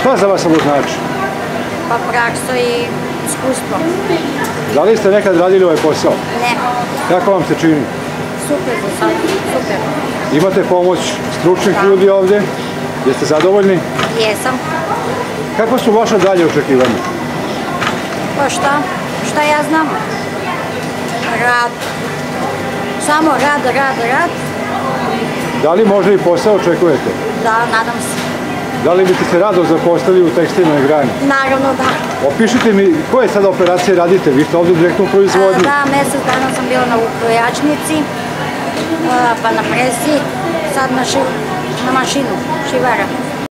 Šta za vas ovo znači? Pa prakso i iskustvo. Da li ste nekad radili ovaj posao? Ne. Kako vam se čini? Super za sad, super. Imate pomoć stručnih ljudi ovdje? Jeste zadovoljni? Jesam. Kako su vaše dalje očekivanja? Pa šta? Šta ja znam? Rad. Samo rad, rad, rad. Da li možda i posao očekujete? Da, nadam se. Da li biste se rado zaposlili u tekstilnoj grani? Naravno da. Opišite mi koje sada operacije radite, vi ste ovdje direktno u proizvodnji. Da, mjesec dana sam bila na ukrojačnici, pa na presi, sad na mašinu, šivara.